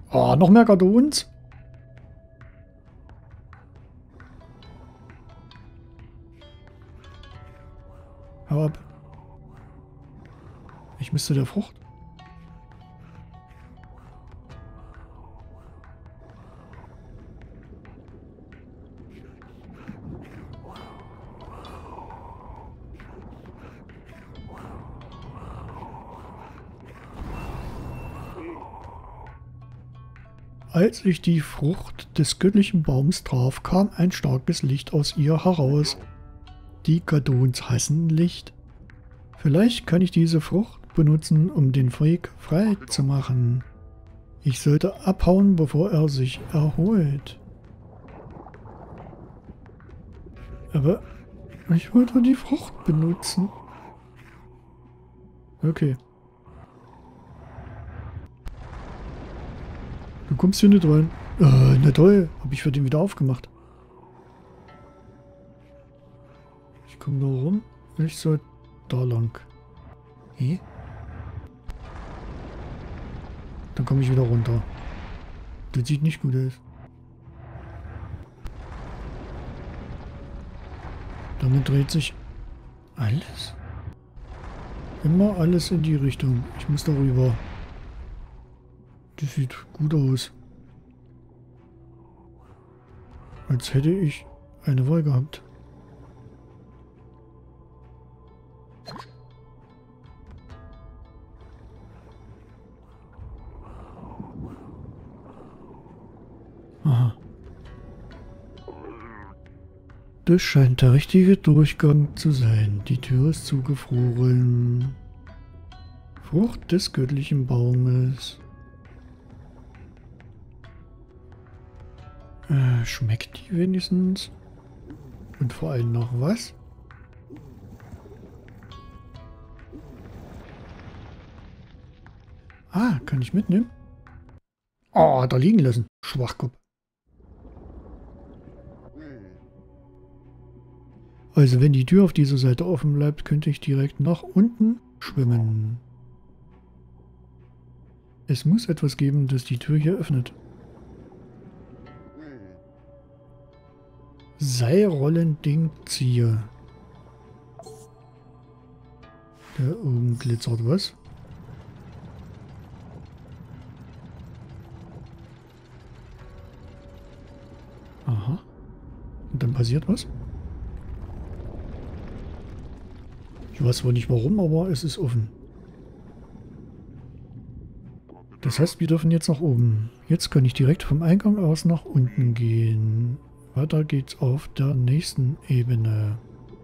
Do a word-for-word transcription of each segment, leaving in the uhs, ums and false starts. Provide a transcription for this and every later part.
Oh, noch mehr Kartons? Hau ab. Ich müsste der Frucht. Als ich die Frucht des göttlichen Baums traf, kam ein starkes Licht aus ihr heraus. Die Kartons hassen Licht. Vielleicht kann ich diese Frucht benutzen, um den Freak frei zu machen. Ich sollte abhauen, bevor er sich erholt. Aber ich wollte die Frucht benutzen. Okay. Du kommst hier nicht rein. Äh, na toll. Hab ich für den wieder aufgemacht. Ich komme da rum. Ich soll da lang. Hä? Dann komme ich wieder runter. Das sieht nicht gut aus. Damit dreht sich alles. Immer alles in die Richtung. Ich muss da rüber. Das sieht gut aus. Als hätte ich eine Wahl gehabt. Aha. Das scheint der richtige Durchgang zu sein. Die Tür ist zugefroren. Frucht des göttlichen Baumes. Äh, schmeckt die wenigstens? Und vor allem noch was? Ah, kann ich mitnehmen? Oh, hat er liegen lassen. Schwachkopf. Also wenn die Tür auf dieser Seite offen bleibt, könnte ich direkt nach unten schwimmen. Es muss etwas geben, das die Tür hier öffnet. Seilrollending ziehe. Da oben glitzert was. Aha. Und dann passiert was. Ich weiß zwar nicht warum, aber es ist offen. Das heißt, wir dürfen jetzt nach oben. Jetzt kann ich direkt vom Eingang aus nach unten gehen. Weiter geht's auf der nächsten Ebene.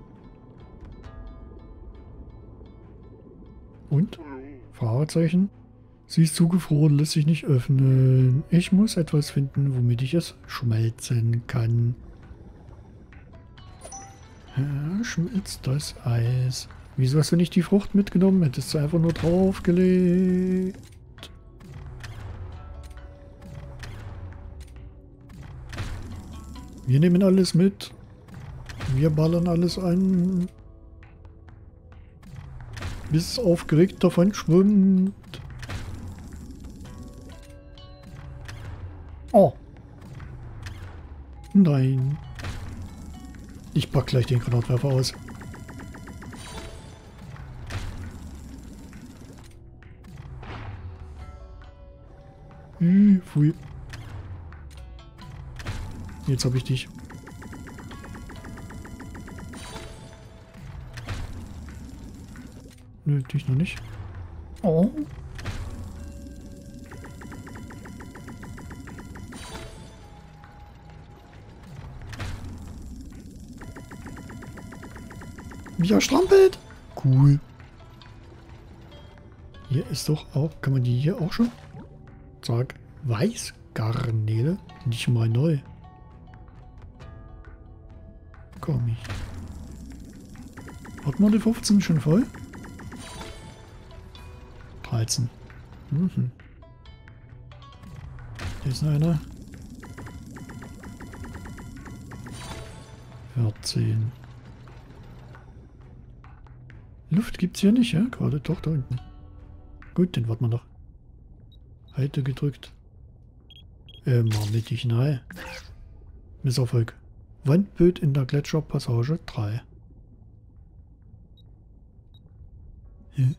Und? Fragezeichen? Sie ist zugefroren, lässt sich nicht öffnen. Ich muss etwas finden, womit ich es schmelzen kann. Ja, schmilzt das Eis. Wieso hast du nicht die Frucht mitgenommen? Hättest du einfach nur draufgelegt. Wir nehmen alles mit. Wir ballern alles an. Bis es aufgeregt davon schwimmt. Oh. Nein. Ich pack gleich den Granatwerfer aus. Hm, pfui. Jetzt habe ich dich. Nö, dich noch nicht. Oh. Wie er strampelt. Cool. Hier ist doch auch, kann man die hier auch schon? Zack. Weißgarnele. Nicht mal neu. Komm ich. Hat man die fünfzehn schon voll? dreizehn. Mhm. Hier ist noch einer. vierzehn. Luft gibt's hier nicht, ja? Gerade doch da unten. Gut, den warten wir noch. Halte gedrückt. Äh, mal mittig, nein. Misserfolg. Wandbild in der Gletscherpassage drei. Hm.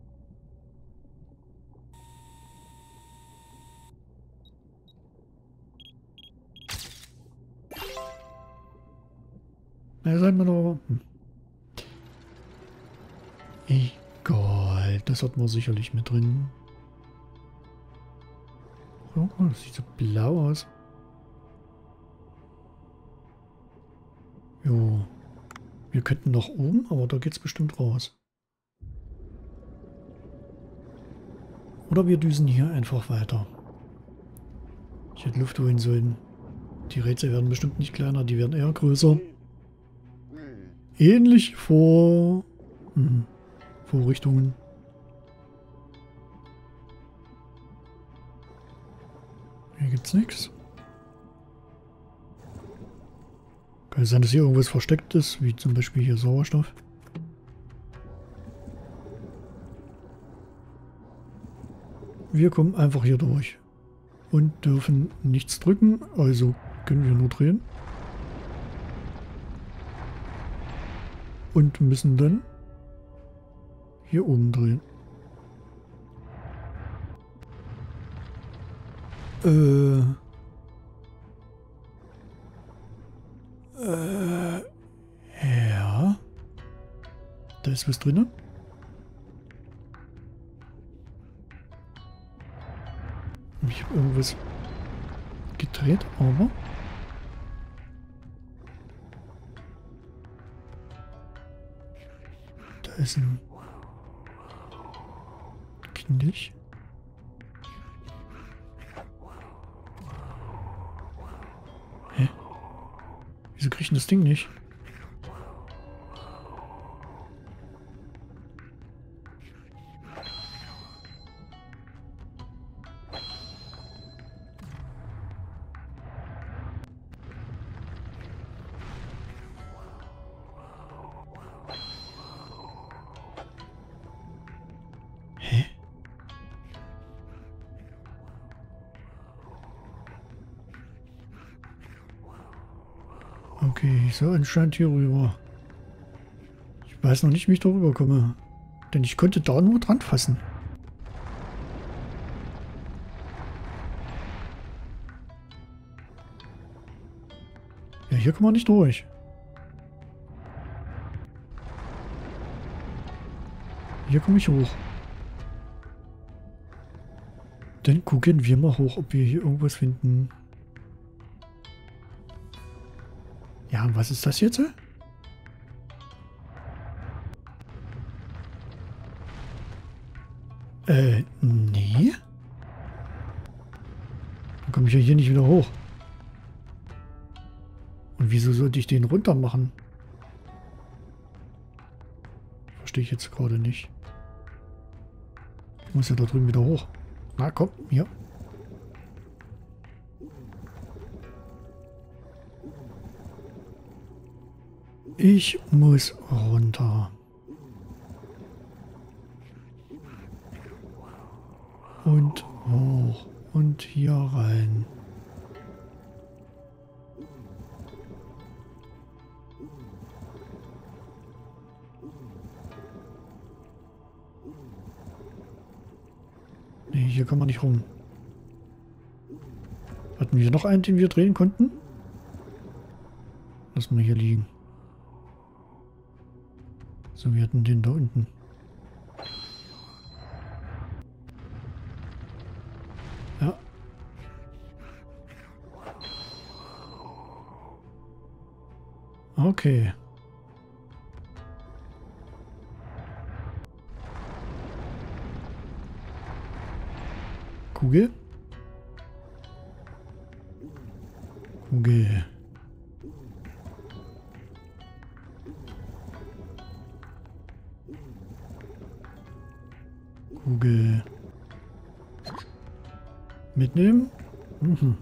Na, seid mal noch. Hm. Egal, das hat man sicherlich mit drin. Oh, das sieht so blau aus. Jo. Wir könnten nach oben, aber da geht's bestimmt raus. Oder wir düsen hier einfach weiter. Ich hätte Luft holen sollen. Die Rätsel werden bestimmt nicht kleiner, die werden eher größer. Ähnlich vor... Hm, Vorrichtungen. Hier gibt's nichts. Kann es sein, dass hier irgendwas versteckt ist, wie zum Beispiel hier Sauerstoff. Wir kommen einfach hier durch und dürfen nichts drücken, also können wir nur drehen. Und müssen dann hier oben drehen. Äh... Äh... Ja... Da ist was drin. Ich habe irgendwas gedreht, aber... Da ist ein... Knilch. Hä? Wieso krieg ich denn das Ding nicht? Okay, ich soll anscheinend hier rüber. Ich weiß noch nicht, wie ich da rüber komme. Denn ich konnte da nur dran fassen. Ja, hier kommen wir nicht durch. Hier komme ich hoch. Dann gucken wir mal hoch, ob wir hier irgendwas finden. Ja, und was ist das jetzt? Äh, nee. Dann komme ich ja hier nicht wieder hoch. Und wieso sollte ich den runter machen? Verstehe ich jetzt gerade nicht. Ich muss ja da drüben wieder hoch. Na komm, hier. Ich muss runter. Und hoch. Und hier rein. Nee, hier kann man nicht rum. Hatten wir noch einen, den wir drehen konnten? Lassen wir hier liegen. So, wir hatten den da unten. Ja. Okay. Kugel. Kugel. Kugel. Mitnehmen? Mhm.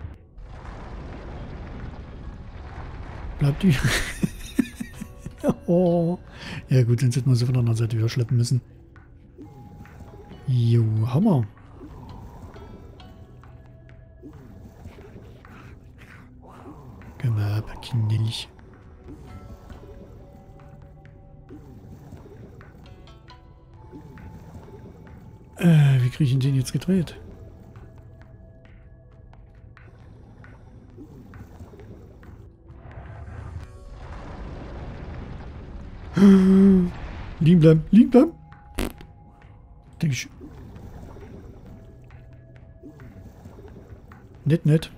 Bleibt die... Oh. Ja gut, sonst hätten wir sie von der anderen Seite wieder schleppen müssen. Jo, Hammer. Gemacht, kindlich. Äh, wie kriege ich den jetzt gedreht? Liegen bleiben, liegen bleiben. Denke ich. Nett, nett.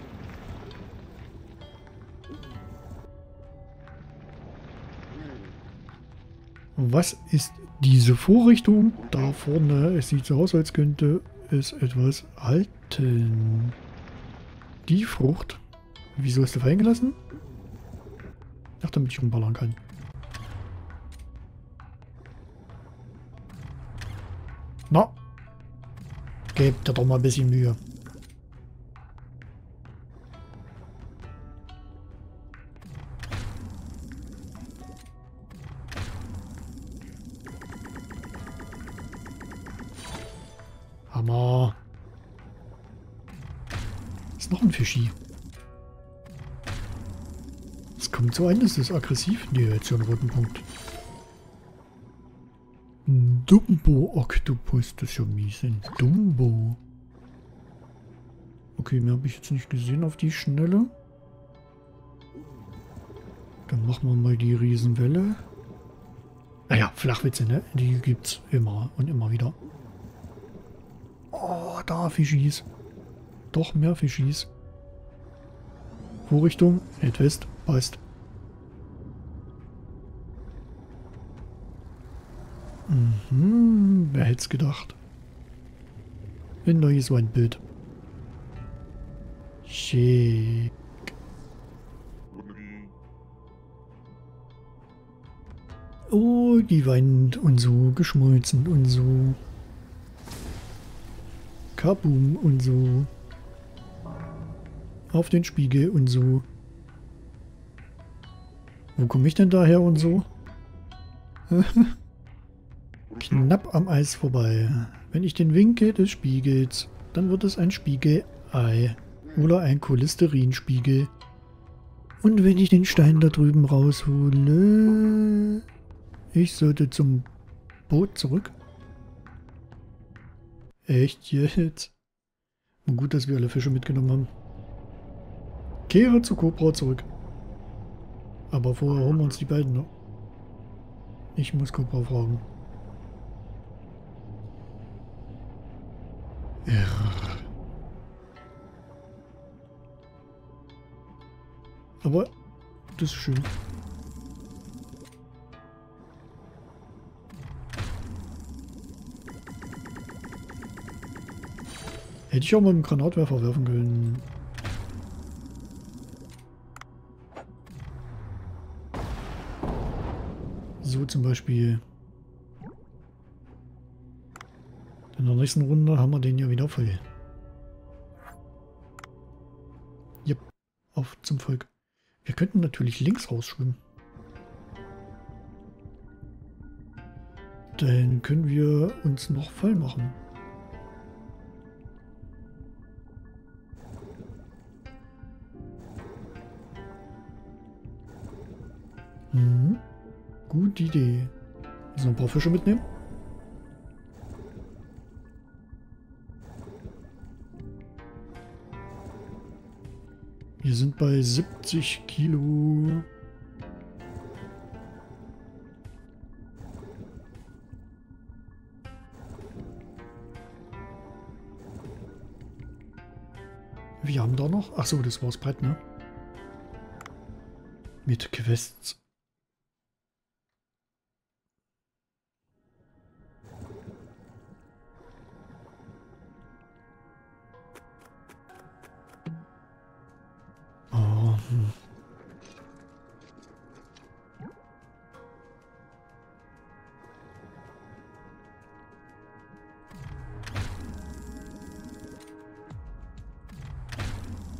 Was ist diese Vorrichtung? Da vorne, es sieht so aus, als könnte es etwas halten. Die Frucht. Wieso hast du fallen gelassen? Ach, damit ich rumballern kann. Na, gebt dir doch mal ein bisschen Mühe. Hammer. Ist noch ein Fischi. Es kommt so ein, ist das aggressiv? Nee, jetzt schon einen roten Punkt. Dumbo-Oktopus, das ist ja mies. Ein Dumbo. Okay, mehr habe ich jetzt nicht gesehen auf die Schnelle. Dann machen wir mal die Riesenwelle. Naja, Flachwitze, ne? Die gibt's immer und immer wieder. Oh, da Fischis. Doch mehr Fischis. Vorrichtung, Headwest, passt. Mhm, wer hätte es gedacht? Ein neues Wandbild. Schick. Oh, die Wand und so, geschmolzen und so. Kaboom und so. Auf den Spiegel und so. Wo komme ich denn daher und so? Knapp am Eis vorbei. Wenn ich den winke des Spiegels, dann wird es ein Spiegelei. Oder ein Cholesterinspiegel. Und wenn ich den Stein da drüben raushole... Ich sollte zum Boot zurück. Echt jetzt? Und gut, dass wir alle Fische mitgenommen haben. Kehre zu Cobra zurück. Aber vorher holen wir uns die beiden noch. Ich muss Cobra fragen. Irr. Aber das ist schön. Hätte ich auch mal einen Granatwerfer werfen können. So zum Beispiel. In der nächsten Runde haben wir den ja wieder voll. Yep, auf zum Volk. Wir könnten natürlich links rausschwimmen. Dann können wir uns noch voll machen. Mhm. Gute Idee. So ein paar Fische mitnehmen. Wir sind bei siebzig Kilo. Wir haben da noch... Ach so, das war's Brett, ne? Mit Quests. Oh, hm.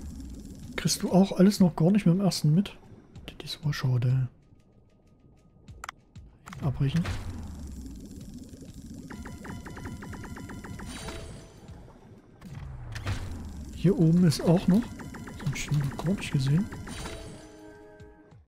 Kriegst du auch alles noch gar nicht mit dem ersten mit? Das war schade. abbrechen. Hier oben ist auch noch. Das hab ich schon gar nicht gesehen.